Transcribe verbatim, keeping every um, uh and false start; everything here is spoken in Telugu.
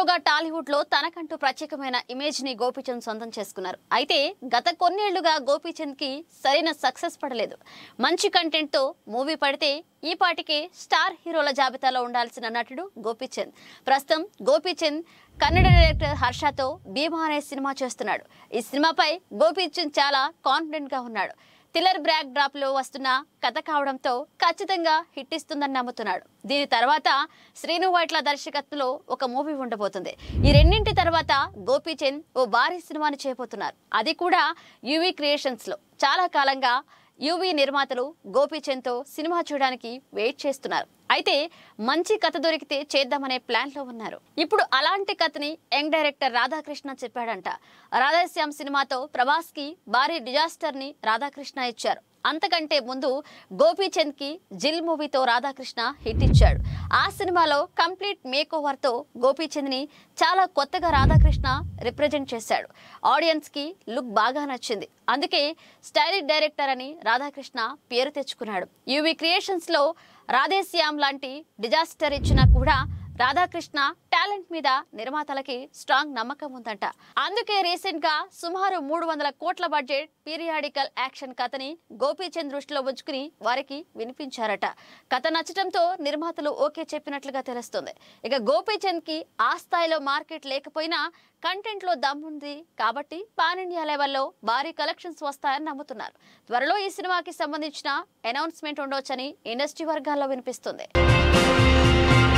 హీరోగా టాలీవుడ్ లో తనకంటూ ప్రత్యేకమైన ఇమేజ్ ని గోపీచంద్ సొంతం చేసుకున్నారు. అయితే గత కొన్నేళ్లుగా గోపీచంద్ కి సరైన సక్సెస్ పడలేదు. మంచి కంటెంట్ తో మూవీ పడితే ఈ పాటికి స్టార్ హీరోల జాబితాలో ఉండాల్సిన నటుడు గోపీచంద్. ప్రస్తుతం గోపీచంద్ కన్నడ డైరెక్టర్ హర్షతో భీమా అనే సినిమా చేస్తున్నాడు. ఈ సినిమాపై గోపీచంద్ చాలా కాన్ఫిడెంట్ గా ఉన్నాడు. థ్రిల్లర్ బ్యాక్ డ్రాప్ లో వస్తున్న కథ కావడంతో ఖచ్చితంగా హిట్ ఇస్తుందని నమ్ముతున్నాడు. దీని తర్వాత శ్రీను వైట్ల దర్శకత్వంలో ఒక మూవీ ఉండబోతుంది. ఈ రెండింటి తర్వాత గోపీచంద్ ఓ భారీ సినిమాని చేయబోతున్నారు. అది కూడా యూవీ క్రియేషన్స్ లో. చాలా కాలంగా యూవీ నిర్మాతలు గోపీచంద్ తో సినిమా చూడడానికి వెయిట్ చేస్తున్నారు. అయితే మంచి కథ దొరికితే చేద్దామనే ప్లాన్ లో ఉన్నారు. ఇప్పుడు అలాంటి కథని యంగ్ డైరెక్టర్ రాధాకృష్ణ చెప్పాడంట. రాధేశ్యామ్ సినిమాతో ప్రభాస్ కి భారీ డిజాస్టర్ ని రాధాకృష్ణ ఇచ్చారు. అంతకంటే ముందు గోపీచంద్ కి జిల్ మూవీతో రాధాకృష్ణ హిట్ ఇచ్చాడు. ఆ సినిమాలో కంప్లీట్ మేక్ ఓవర్ తో గోపీచంద్ ని చాలా కొత్తగా రాధాకృష్ణ రిప్రజెంట్ చేశాడు. ఆడియన్స్ కి లుక్ బాగా నచ్చింది. అందుకే స్టైలిష్ డైరెక్టర్ అని రాధాకృష్ణ పేరు తెచ్చుకున్నాడు. యూవీ క్రియేషన్స్ లో రాధేశ్యామ్ లాంటి డిజాస్టర్ ఇచ్చినా కూడా రాధాకృష్ణ టాలెంట్ మీద నిర్మాతలకి స్ట్రాంగ్ నమ్మకం ఉందంట. అందుకే రీసెంట్ గా సుమారు మూడు వందల కోట్ల బడ్జెట్ పీరియాడికల్ యాక్షన్ కథని గోపీచంద్ దృష్టిలో ఉంచుకుని వారికి వినిపించారట. కథ నచ్చడంతో నిర్మాతలు ఓకే చెప్పినట్లుగా తెలుస్తుంది. ఇక గోపీచంద్ కి ఆ స్థాయిలో మార్కెట్ లేకపోయినా కంటెంట్ లో దమ్ముంది కాబట్టి పాన్ ఇండియా లెవెల్లో భారీ కలెక్షన్స్ వస్తాయని నమ్ముతున్నారు. త్వరలో ఈ సినిమాకి సంబంధించిన అనౌన్స్మెంట్ ఉండొచ్చని ఇండస్ట్రీ వర్గాల్లో వినిపిస్తుంది.